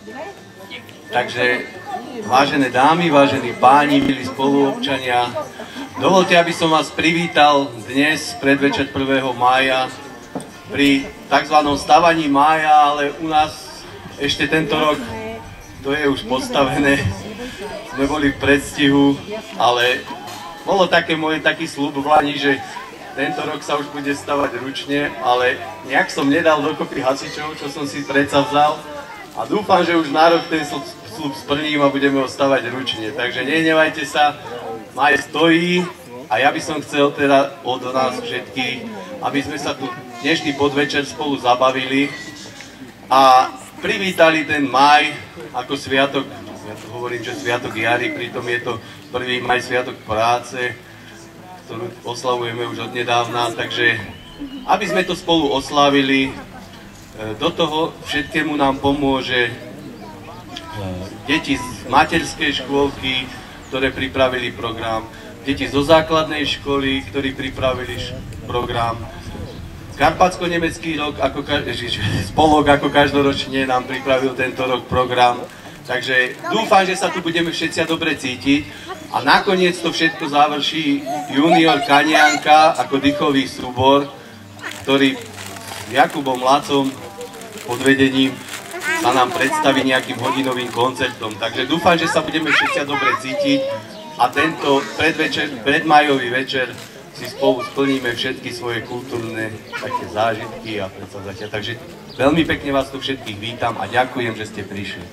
Takže, vážené dámy, vážení páni, milí spoluobčania, dovolte, aby som vás privítal dnes, predvečer 1. mája, pri tzv. Stavaní mája, ale u nás ešte tento rok to je už postavené. Sme boli v predstihu, ale bolo taký sľub v Lani, že tento rok sa už bude stavať ručne, ale nejak som nedal dokopy hasičov, čo som si predsavzal, a dúfam, že už na rok ten sľub splním a budeme ho stavať ručne. Takže nehnevajte sa, maj stojí a ja by som chcel teda od nás všetkých, aby sme sa tu dnešný podvečer spolu zabavili a privítali ten maj ako sviatok. Ja tu hovorím, že sviatok jary, pritom je to 1. maj sviatok práce, ktorú oslavujeme už od nedávna, takže aby sme to spolu oslávili, do toho všetkému nám pomôže deti z materskej škôlky, ktoré pripravili program, deti zo základnej školy, ktorí pripravili program, Karpatsko-nemecký spolok ako každoročne nám pripravil tento rok program. Takže dúfam, že sa tu budeme všetci dobre cítiť a nakoniec to všetko završí junior Kanianka ako dýchový súbor, ktorý Jakubom Lacom pod vedením sa nám predstaví nejakým hodinovým koncertom. Takže dúfam, že sa budeme všetci dobre cítiť a tento predmajový večer si spolu splníme všetky svoje kultúrne také zážitky a predsavzatia. Takže veľmi pekne vás tu všetkých vítam a ďakujem, že ste prišli.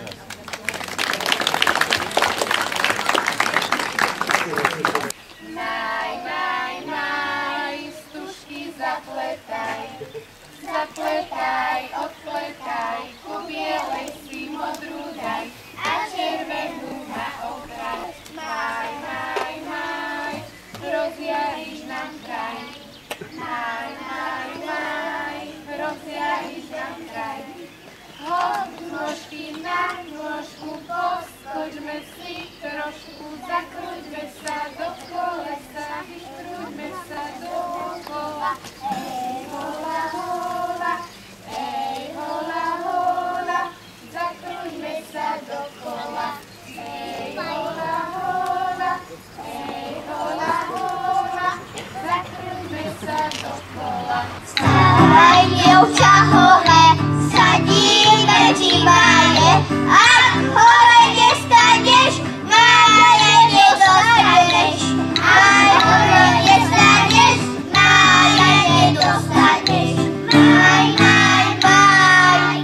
Zapletaj, odpletaj, ku bielej si modrú daj a červenú na okraj. Maj, maj, maj, rozjavíš nám kraj. Maj, maj, maj, rozjavíš nám kraj. Hod nôžky na nôžku, poskočme si trošku, zakrúťme sa do kolesa, vykrúťme sa dookola. Ej, hola, hola, ej, hola, hola, zakrúťme sa dokola. Ej, hola, hola, ej, hola, hola, zakrúťme sa dokola. Stávaj, dievča, hore, sadíme ti máje, ak hore nestaneš, máje nedostaneš. Ak hore nestaneš, máje nedostaneš. Maj, maj, maj,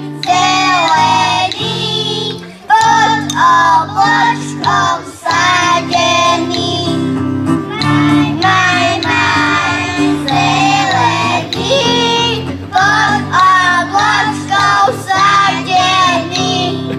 zelený, pod obločkom sadený. Maj, maj, maj, zelený, pod obločkou sadený.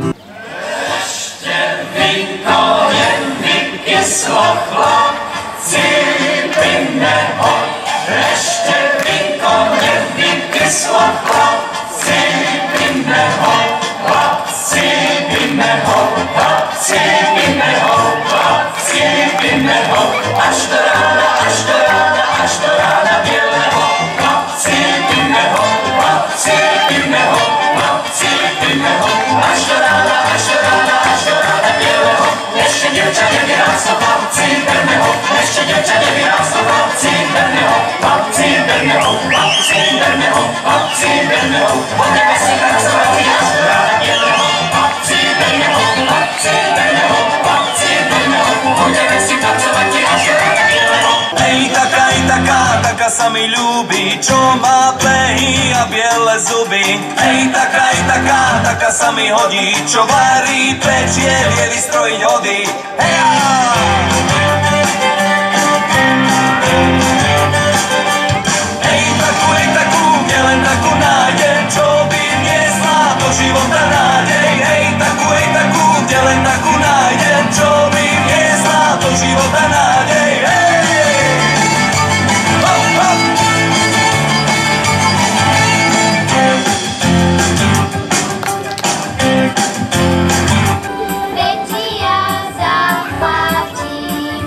Ešte vinko nevykyslo, chlapci, pijme ho. Ešte vinko nevykyslo, chlapci, pijme ho. Chlapci, pijme ho, chlapci, pijme ho, chlapci, pijme ho. Až do rána, až do rána, až do rána bieleho. Chlapci, pijme ho, chlapci, pijme ho, chlapci, pijme ho. Až do rána, až do rána, až do rána bieleho. Ešte dievča nevyráslo, chlapci, berne ho. Ešte dievča nevyráslo, chlapci, berne ho. Chlapci, berne ho, chlapci, berne ho, chlapci, berne ho. Poďme si pracovať až do rána bieleho. Chlapci, berne ho, chlapci, berne ho, chlapci, berne ho. Poďme si pracovať až do rána bieleho. Hej, taká sa mi ľúbi, čo má plehy a biele zuby. Hej, taká sa mi hodí, čo varí, pečie, vie vystrojiť hody. Hej, takú, nielen takú nájdem, čo by vniesla do života nádej. Hej, takú, nielen takú nájdem, čo by vniesla do života nádej. Vedia zaplatí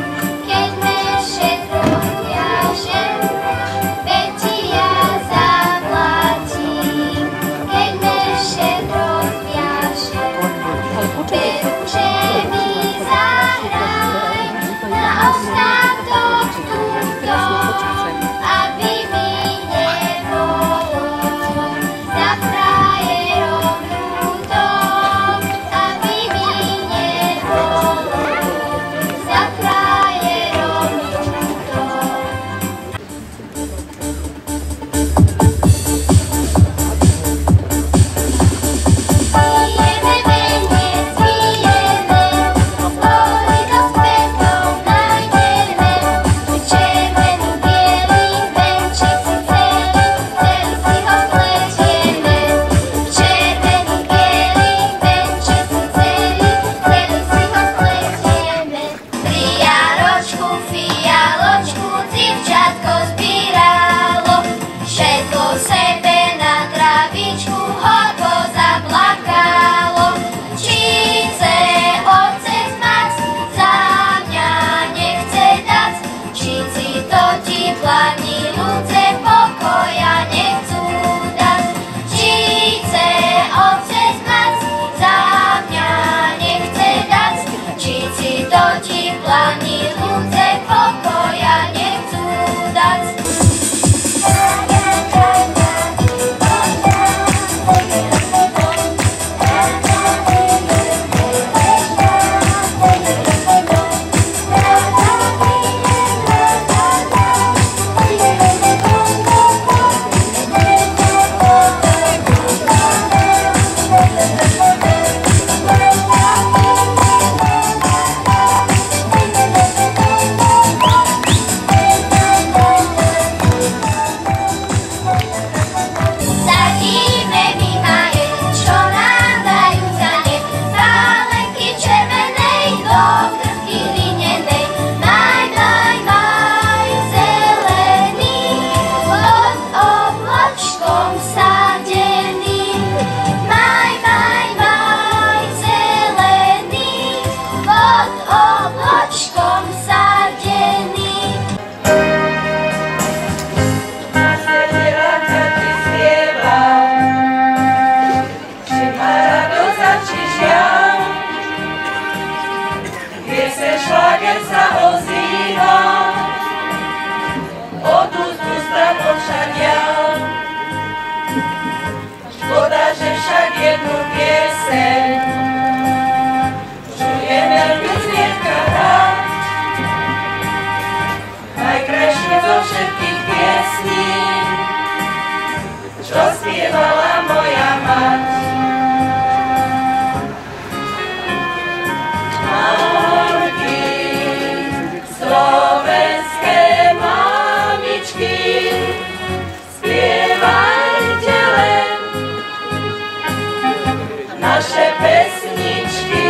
naše pesničky.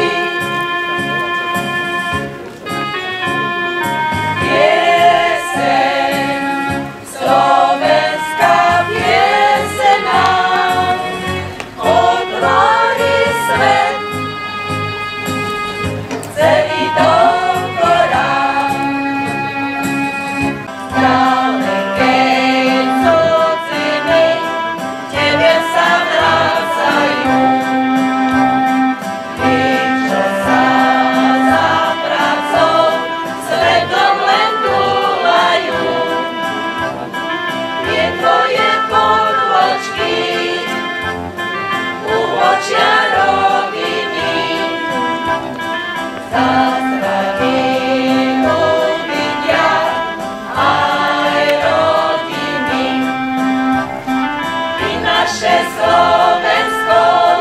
Pieseň, slovenská pieseň nám otvorí svet celý dokola. Stále keď socimy tebe sa vracajú, tí, čo sa za pracou svetom len túlajú, tie tvoje podločky uvočia rodiny, zázraky uvidia aj rodiny. Ty naše Slovensko,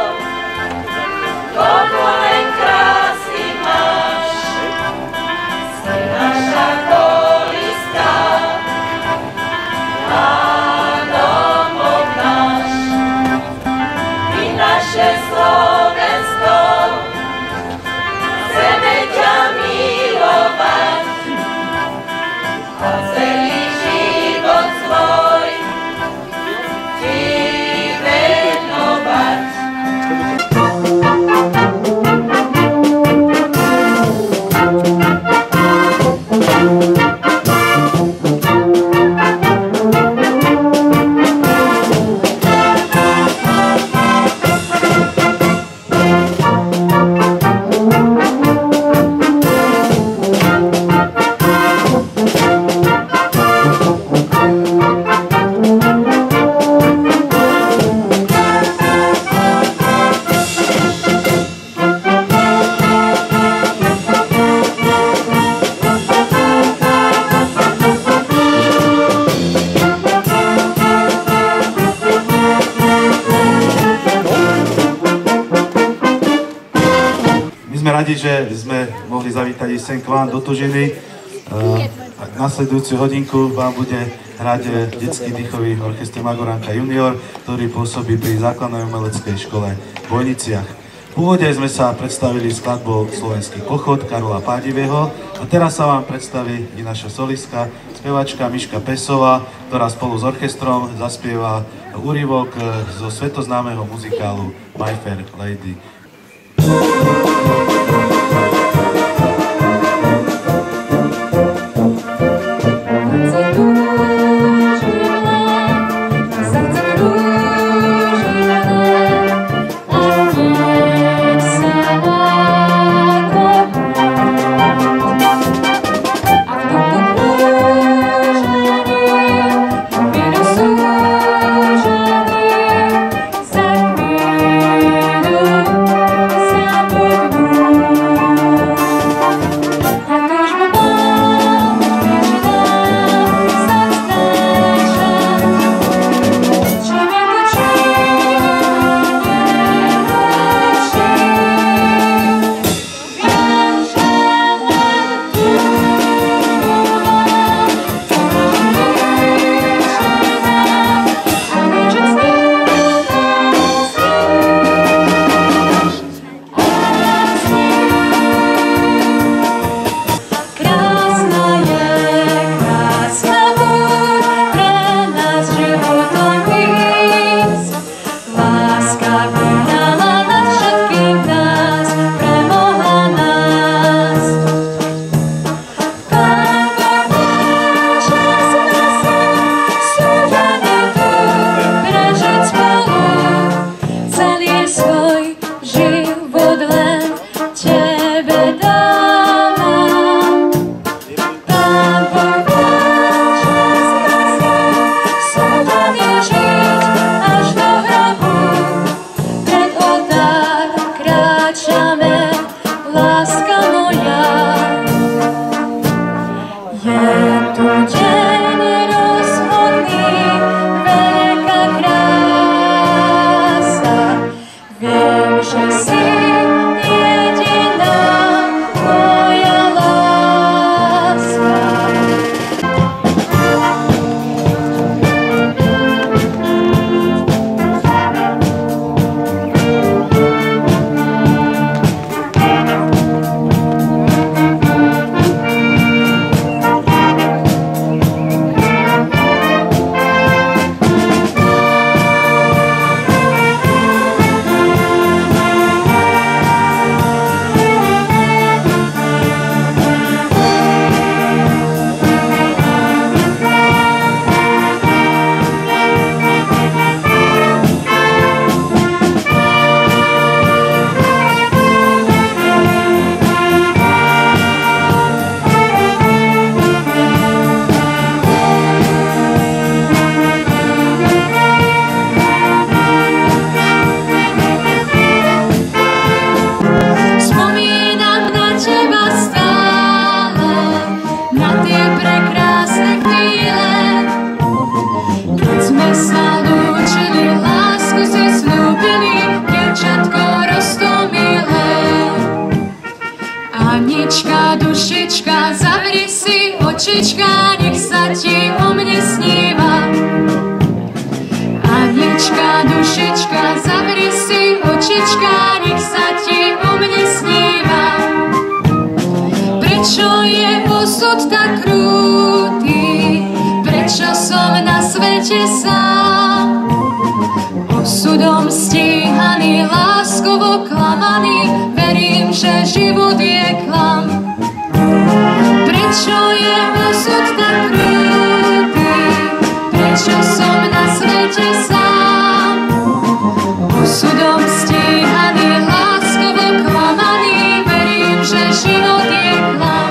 koľko len krásy máš, si naša kolistka a domov náš. Ty naše Slovensko, chceme ťa milovať a celý život svoj ti venovať. Radi, že sme mohli zavítať i sem k vám do Tužiny. Nasledujúcu hodinku vám bude hrať detský dýchový orchester Magoranka Junior, ktorý pôsobí pri základnej umeleckej škole v Bojniciach. V úvode sme sa predstavili skladbou Slovenský pochod Karola Pádivého a teraz sa vám predstaví i naša solistka, spevačka Miška Pesová, ktorá spolu s orchestrom zaspieva úryvok zo svetoznámeho muzikálu My Fair Lady. Viem, očička, nech sa ti o mne sníva. Anička, dušička, zavri si očička, nech sa ti o mne sníva. Prečo je osud tak krutý? Prečo som na svete sám? Osudom stíhaný, láskovo klamaný, verím, že život je klam. Prečo je osud tak krutý? Prečo som na svete sám? Osudom stíhaný, láskovo klamaný, verím, že život je klam.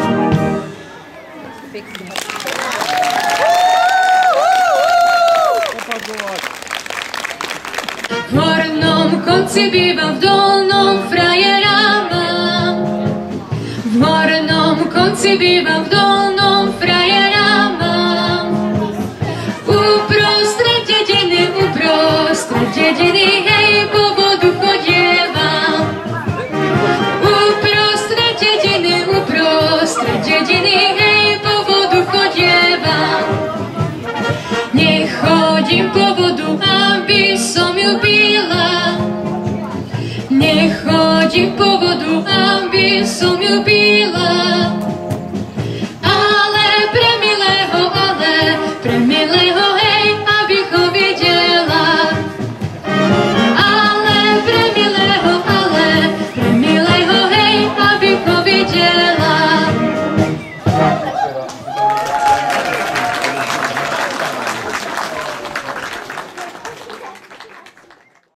V hornom konci bývam, v dolnom frajera mám. V hornom konci bývam, v dolnom frajera mám. Uprostred dediny, hej, po vodu chodievam. Uprostred dediny, hej, po vodu chodievam. Nechodím po vodu, aby som ju pila. Nechodím po vodu, aby som ju pila.